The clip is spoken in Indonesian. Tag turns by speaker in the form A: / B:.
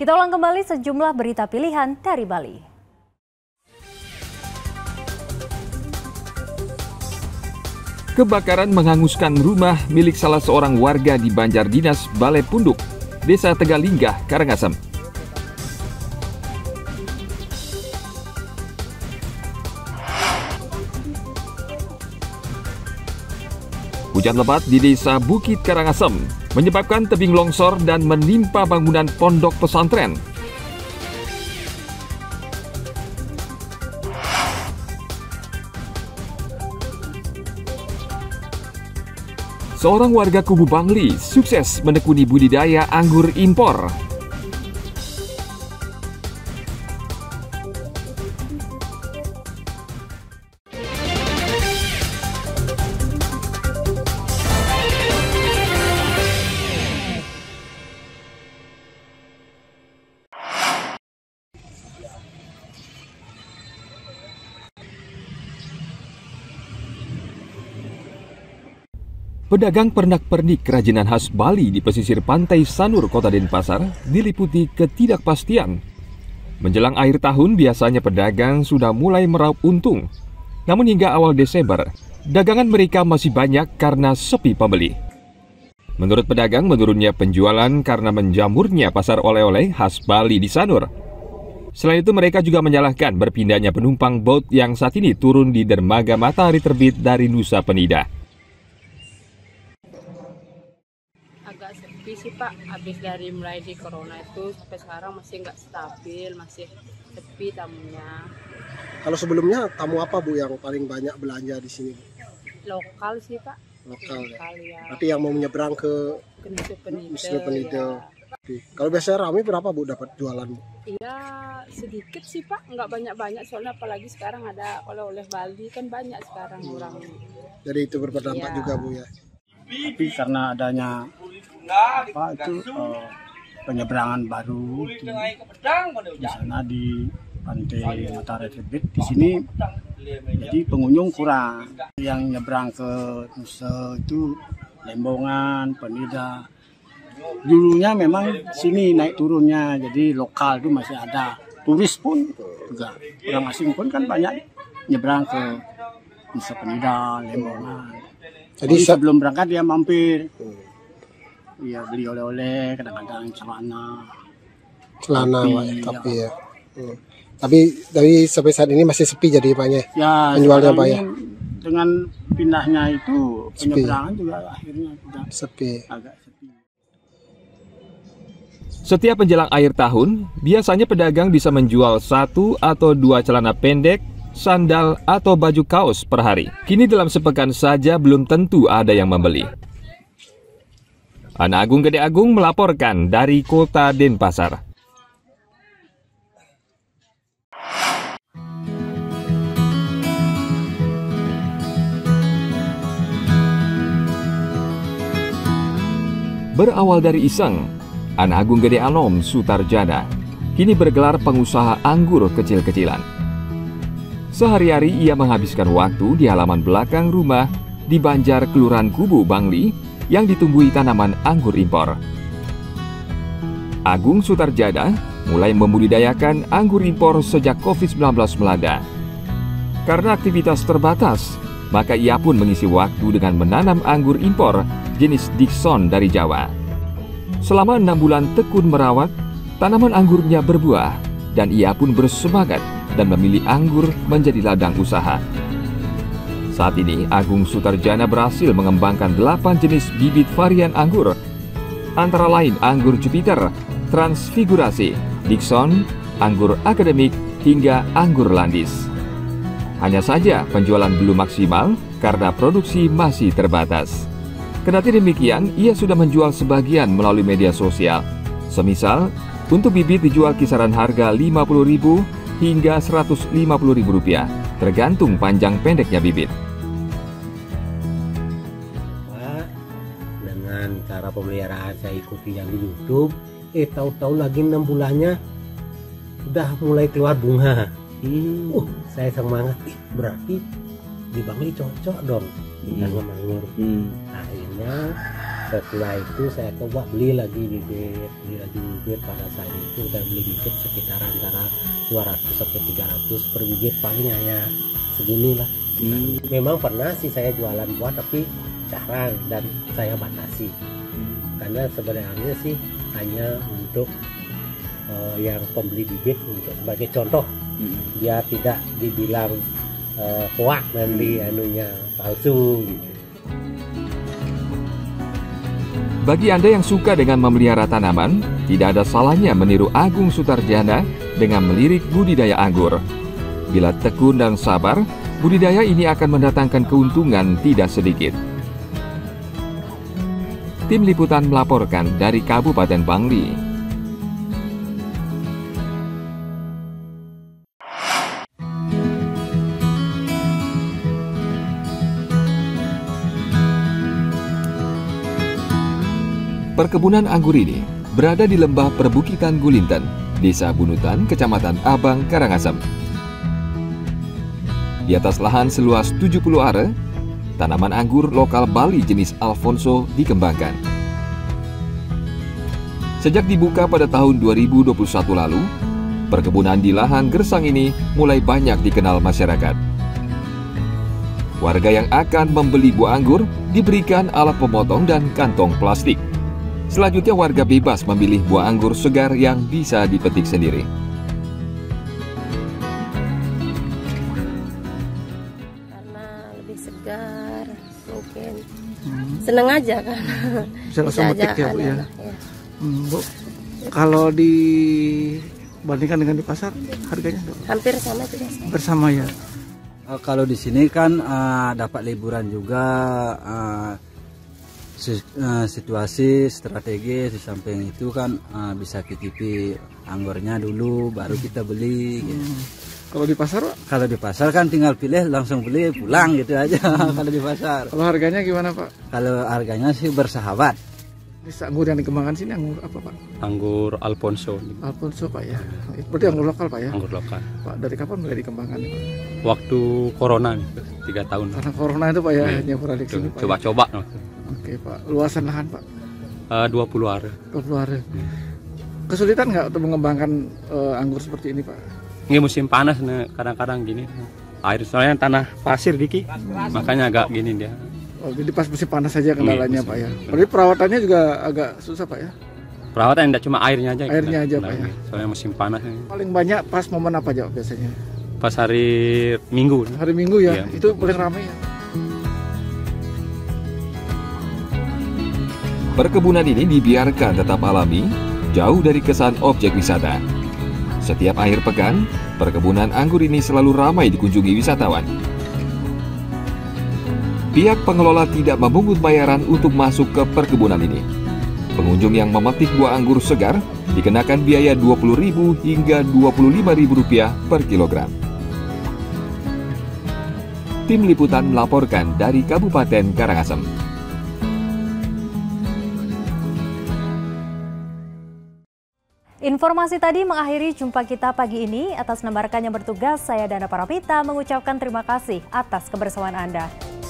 A: Kita ulang kembali sejumlah berita pilihan dari Bali.
B: Kebakaran menghanguskan rumah milik salah seorang warga di Banjar Dinas, Balai Punduk, Desa Tegalinggah, Karangasem. Hujan lebat di Desa Bukit Karangasem menyebabkan tebing longsor dan menimpa bangunan pondok pesantren. Seorang warga Kubu Bangli sukses menekuni budidaya anggur impor. Pedagang pernak-pernik kerajinan khas Bali di pesisir pantai Sanur, Kota Denpasar diliputi ketidakpastian. Menjelang akhir tahun biasanya pedagang sudah mulai meraup untung. Namun hingga awal Desember, dagangan mereka masih banyak karena sepi pembeli. Menurut pedagang, menurunnya penjualan karena menjamurnya pasar oleh-oleh khas Bali di Sanur. Selain itu mereka juga menyalahkan berpindahnya penumpang bot yang saat ini turun di dermaga Matahari Terbit dari Nusa Penida.
C: Agak sepi sih Pak, habis dari mulai di corona itu sampai sekarang masih nggak stabil, masih sepi tamunya.
D: Kalau sebelumnya tamu apa Bu yang paling banyak belanja di sini?
C: Lokal sih Pak.
D: Lokal
C: ya.
D: Berarti yang mau menyeberang ke Nusa Penida. Ya. Kalau biasanya ramai berapa Bu dapat jualan?
C: Iya sedikit sih Pak, nggak banyak-banyak soalnya apalagi sekarang ada oleh-oleh Bali kan banyak sekarang orang.
D: Jadi itu berdampak juga Bu ya.
E: Tapi karena adanya penyeberangan baru di sana di pantai Matahari Terbit di sini, jadi pengunjung kurang. Yang nyebrang ke Nusa itu Lembongan, Penida. Dulunya memang sini naik turunnya, jadi lokal itu masih ada. Turis pun juga, orang asing pun kan banyak nyebrang ke Nusa Penida, Lembongan. Jadi sebelum berangkat dia mampir. Iya, beli oleh-oleh, kadang-kadang celana.
D: Tapi ya. Tapi sampai saat ini masih sepi jadi Pak ya. Penjualnya Pak ya.
E: Dengan pindahnya itu penyeberangan juga akhirnya sudah
D: sepi.
E: Agak sepi.
B: Setiap menjelang akhir tahun, biasanya pedagang bisa menjual 1 atau 2 celana pendek, sandal, atau baju kaos per hari. Kini dalam sepekan saja belum tentu ada yang membeli. Ana Agung Gede Agung melaporkan dari Kota Denpasar. Berawal dari iseng, Ana Agung Gede Anom Sutarjana kini bergelar pengusaha anggur kecil-kecilan. Sehari-hari ia menghabiskan waktu di halaman belakang rumah di Banjar, Kelurahan Kubu Bangli, yang ditumbuhi tanaman anggur impor. Agung Sutarjana mulai membudidayakan anggur impor sejak COVID-19 melanda. Karena aktivitas terbatas, maka ia pun mengisi waktu dengan menanam anggur impor jenis Dickson dari Jawa. Selama 6 bulan tekun merawat, tanaman anggurnya berbuah dan ia pun bersemangat dan memilih anggur menjadi ladang usaha. Saat ini, Agung Sutarjana berhasil mengembangkan 8 jenis bibit varian anggur, antara lain anggur Jupiter, Transfigurasi, Dickson, anggur akademik, hingga anggur Landis. Hanya saja penjualan belum maksimal karena produksi masih terbatas. Kendati demikian, ia sudah menjual sebagian melalui media sosial. Semisal, untuk bibit dijual kisaran harga Rp50.000 hingga Rp150.000, tergantung panjang pendeknya bibit.
F: Dengan cara pemeliharaan saya ikuti yang di YouTube, tahu-tahu lagi 6 bulannya udah mulai keluar bunga. Saya semangat, berarti di Bangli cocok dong tanam anggur. Akhirnya Setelah itu saya coba beli lagi bibit pada saat itu saya beli bibit sekitar antara 200 sampai 300 per bibit, paling hanya segini lah. Memang pernah sih saya jualan buah tapi jarang dan saya batasi karena sebenarnya sih hanya untuk yang pembeli bibit untuk sebagai contoh, biar tidak dibilang hoak nanti anunya palsu gitu.
B: Bagi Anda yang suka dengan memelihara tanaman, tidak ada salahnya meniru Agung Sutarjana dengan melirik budidaya anggur. Bila tekun dan sabar, budidaya ini akan mendatangkan keuntungan tidak sedikit. Tim Liputan melaporkan dari Kabupaten Bangli. Perkebunan anggur ini berada di lembah perbukitan Gulinten, Desa Bunutan, Kecamatan Abang, Karangasem. Di atas lahan seluas 70 are, tanaman anggur lokal Bali jenis Alfonso dikembangkan. Sejak dibuka pada tahun 2021 lalu, perkebunan di lahan gersang ini mulai banyak dikenal masyarakat. Warga yang akan membeli buah anggur diberikan alat pemotong dan kantong plastik. Selanjutnya warga bebas memilih buah anggur segar yang bisa dipetik sendiri.
G: Segar mungkin seneng aja kan
H: bisa metik ya Bu ya. Bu, kalau dibandingkan dengan di pasar harganya
G: hampir sama juga.
H: Bersama ya.
I: Kalau di sini kan dapat liburan juga, situasi strategis, di samping itu kan bisa titipi anggurnya dulu baru kita beli gitu.
H: Kalau di pasar Pak?
I: Kalau di pasar kan tinggal pilih langsung beli pulang gitu aja. Kalau di pasar.
H: Kalau harganya gimana Pak?
I: Kalau harganya sih bersahabat.
H: Anggur yang dikembangkan sini anggur apa Pak?
J: Anggur Alfonso.
H: Alfonso Pak ya. Berarti anggur lokal Pak ya?
J: Anggur lokal.
H: Pak, dari kapan mulai dikembangkan Pak?
J: Waktu corona nih, 3 tahun.
H: Karena corona itu Pak ya, hanya produksi sini Pak.
J: Coba-coba.
H: Ya? Oke Pak, luasan lahan Pak?
J: 20 are.
H: 20 are. Kesulitan nggak untuk mengembangkan anggur seperti ini Pak?
J: Ini musim panas nih, kadang-kadang gini. Air soalnya tanah pasir dikit, makanya agak gini dia.
H: Oh, jadi pas musim panas saja kendalanya Pak ya. Berarti perawatannya juga agak susah Pak ya?
J: Perawatan tidak cuma airnya aja.
H: Airnya aja Pak ya.
J: Soalnya musim panas.
H: Paling banyak pas momen apa aja biasanya?
J: Pas hari Minggu.
H: Hari Minggu ya,
J: iya,
H: itu paling ramai ya.
B: Perkebunan ini dibiarkan tetap alami, jauh dari kesan objek wisata. Setiap akhir pekan, perkebunan anggur ini selalu ramai dikunjungi wisatawan. Pihak pengelola tidak memungut bayaran untuk masuk ke perkebunan ini. Pengunjung yang memetik buah anggur segar dikenakan biaya Rp20.000 hingga Rp25.000 per kilogram. Tim Liputan melaporkan dari Kabupaten Karangasem.
A: Informasi tadi mengakhiri jumpa kita pagi ini. Atas nama rekan yang bertugas, saya Dana Parapita mengucapkan terima kasih atas kebersamaan Anda.